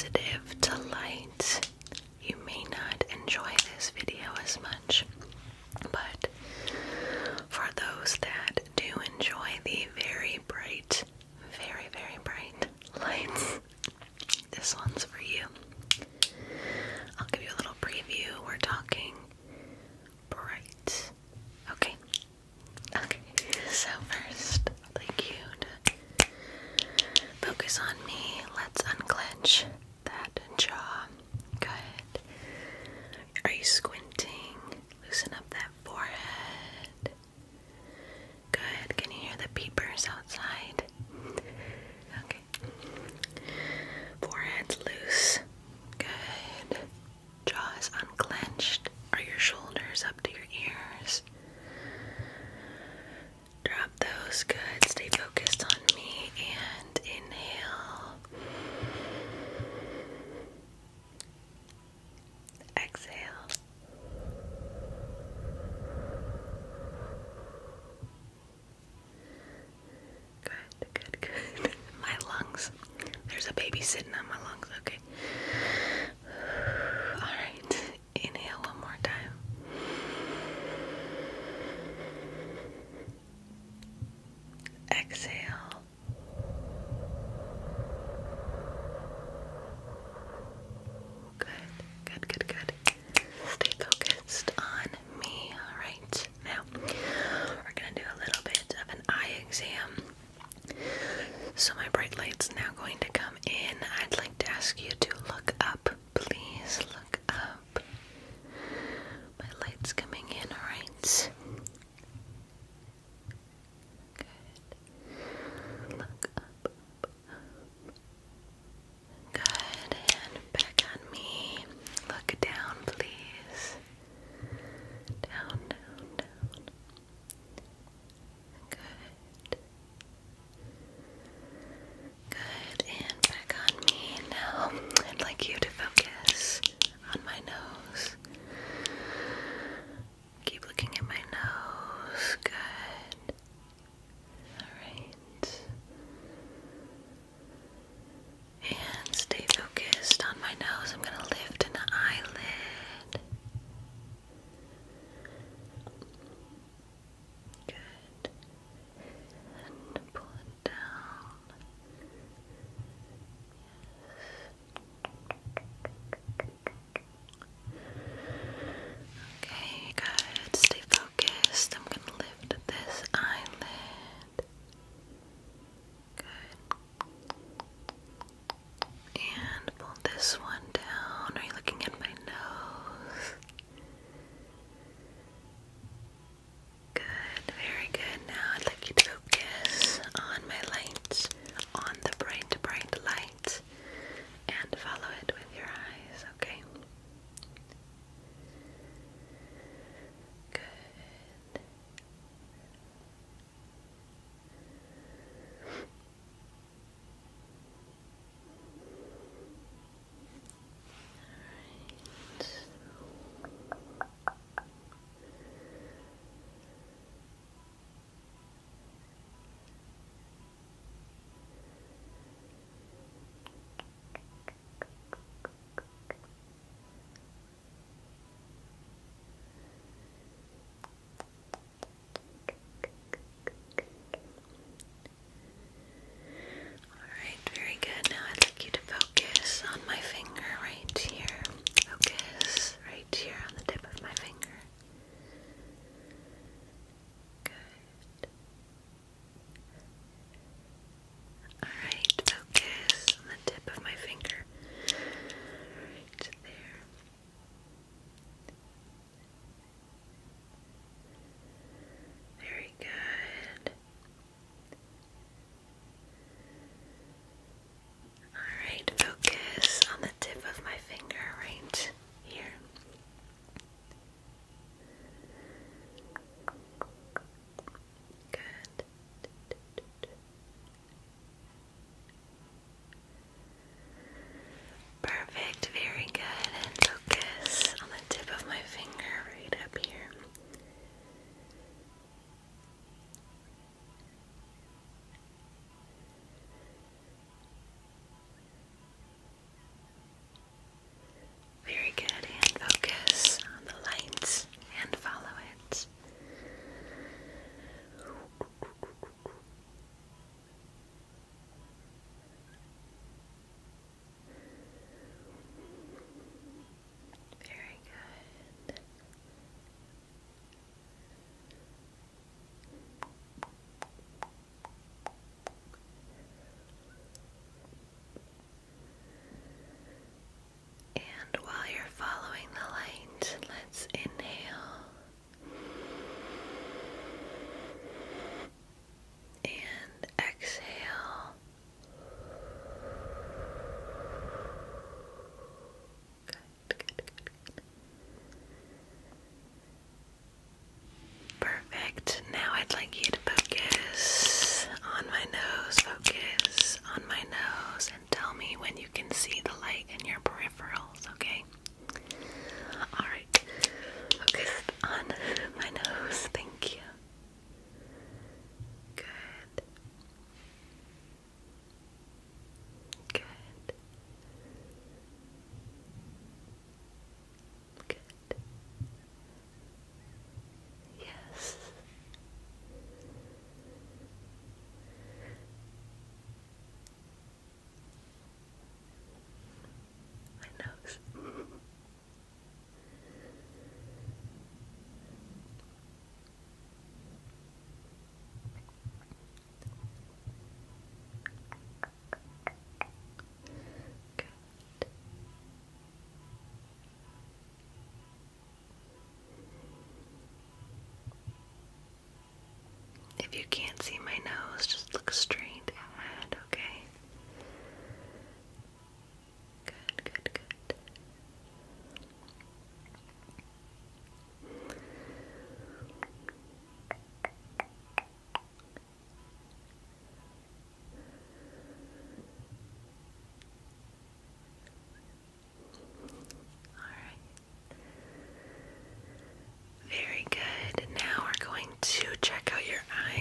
sensitive to light, you may not enjoy this video as much. But for those that do enjoy the very bright, very bright lights, this one's for you. I'll give you a little preview. We're talking bright. Okay. Okay. So first, I'd like you to focus on me. Let's unclench that jaw. Good. Are you squinting? Loosen up that forehead. Good. Can you hear the peepers outside? Okay. Forehead's loose. Good. Jaw is unclenched. Are your shoulders up to your ears? Drop those. Good. Stay focused on me and inhale. Exhale. Good. My lungs. There's a baby sitting on my lungs, okay? Alright. Inhale one more time. Exhale. Good. Stay focused on me, alright? Now, we're gonna do a little bit of an eye exam. So my bright light's now going to come in. I'd like to ask you to look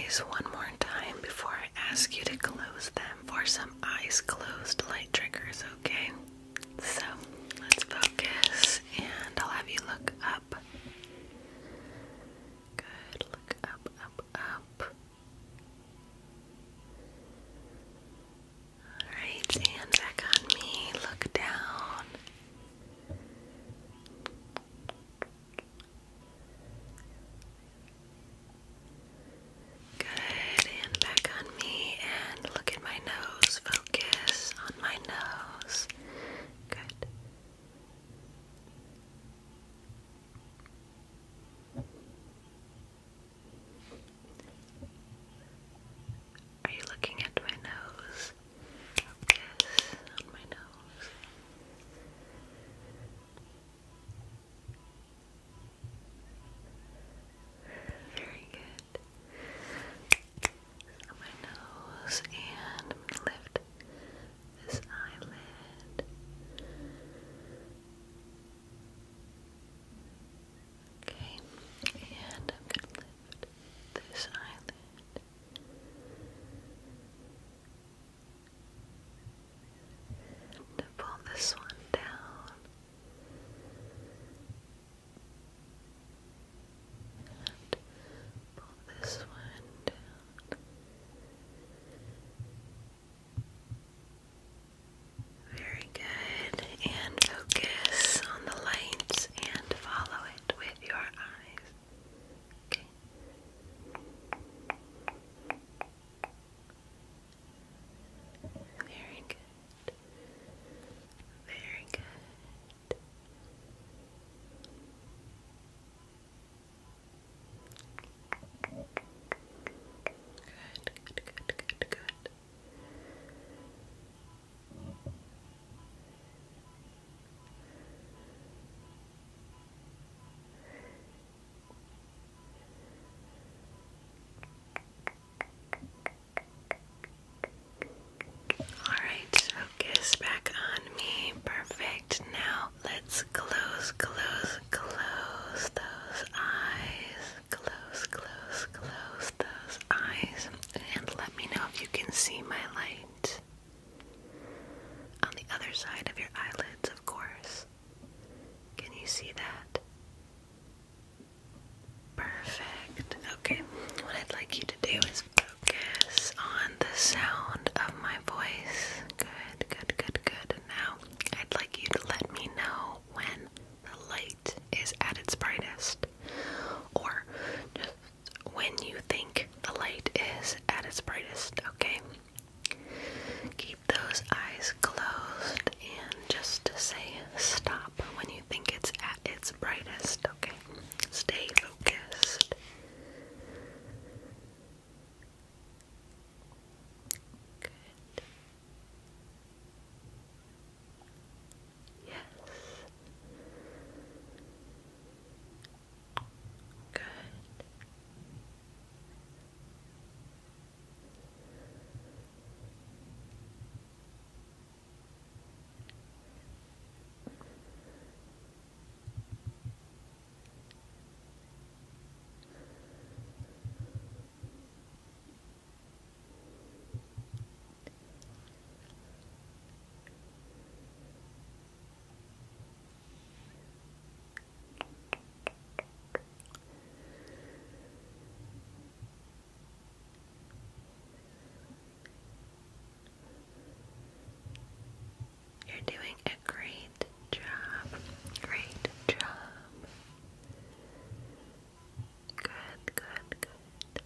eyes one more time before I ask you to close them for some eyes closed light triggers, okay? So, let's focus, and I'll have you look up. Good, look up, up, up. Alright, and back on me, look down. Good, and back on me, and look at my nose. Focus on my nose. Good. Are you looking at my nose? Focus on my nose. Very good. On my nose, and I'm gonna lift this eyelid. Okay, and I'm gonna lift this eyelid. To pull this one down. And pull this one down. Very good. And focus on the lights and follow it with your eyes. Okay. Very good. Very good. Good, good, good, good, good. Alright, focus back on me. Perfect. Now let's close those eyes. Close those eyes. And let me know if you can see my light. On the other side of your eyelids, of course. Can you see that? Perfect. Okay, what I'd like you to do is focus on the sound of my voice. Good, good, good, good. Now, I'd like you to let me know when the light is at its brightest, or just when you think the light is at its brightest, okay? Keep those eyes closed and just say stop when you think it's at its brightest, okay? Stay focused. Good. Yes. Good. You're doing a great job. Great job. Good, good, good.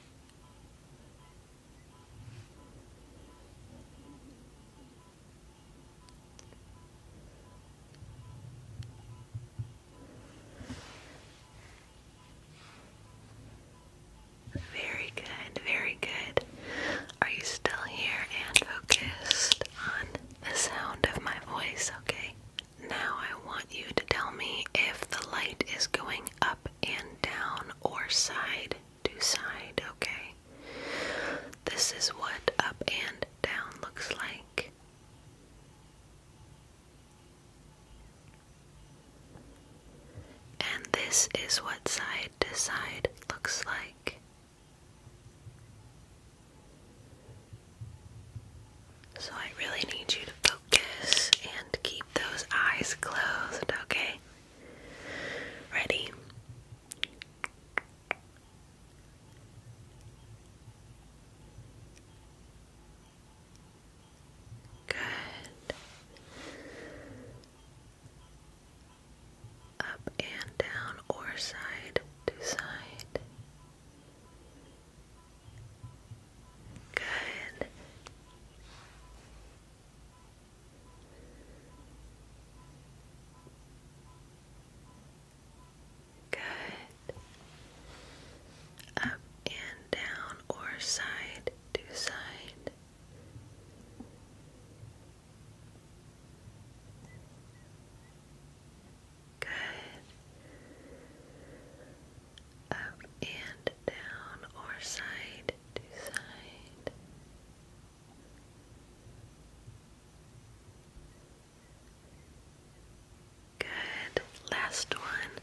Very good, very good. Are you still here and focused on the sound of my voice, okay? Now I want you to tell me if the light is going up and down or side to side, okay? This is what up and down looks like. And this is what side to side looks like. eyes closed, okay? Ready? Good. Up and down or side to side. Good. Good. Up and down or side to side. Good. Up and down or side to side. Good. Last one.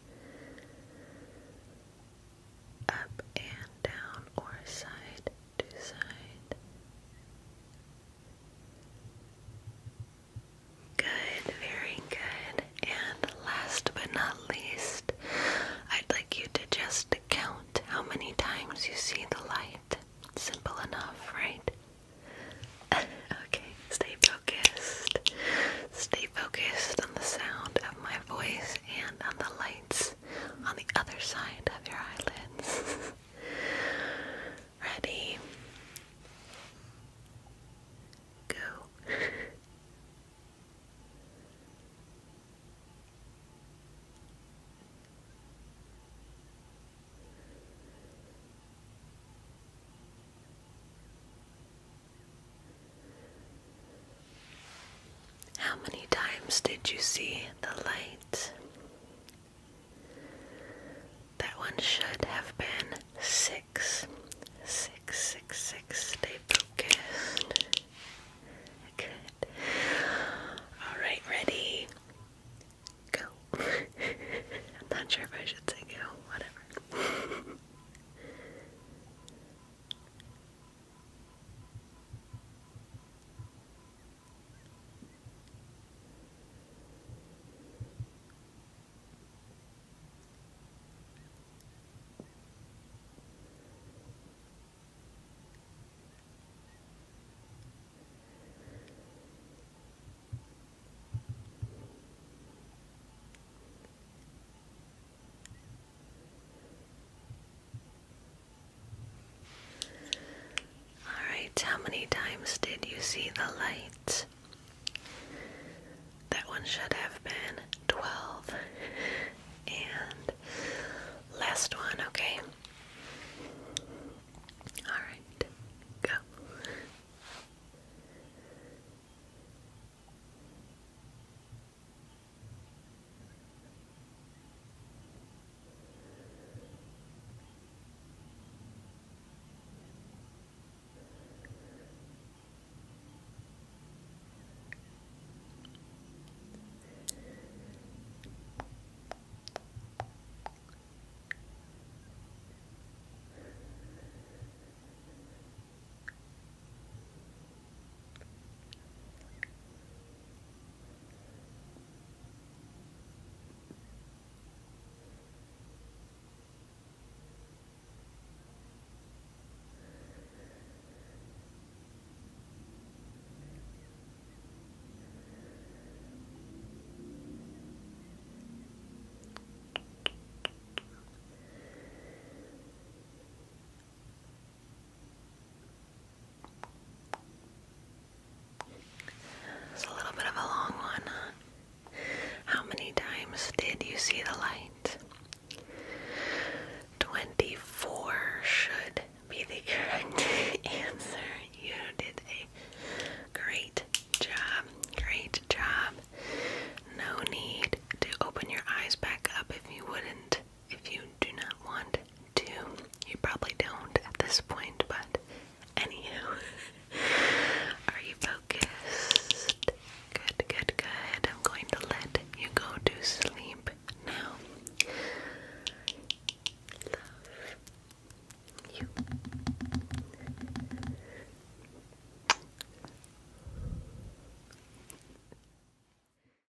Up and down or side to side. Good, very good. And last but not least, I'd like you to just count how many times you see the light. Simple enough, right? Okay, stay focused. Stay focused on the sound of my voice and on the lights on the other side of your eyelids. Ready? Go. How many times did you see the light? That one should have been 6. 6, 6, 6. Stay focused. Good. Alright, ready? Go. I'm not sure if I should say go. Whatever. Alright, how many times did you see the light? That one should have been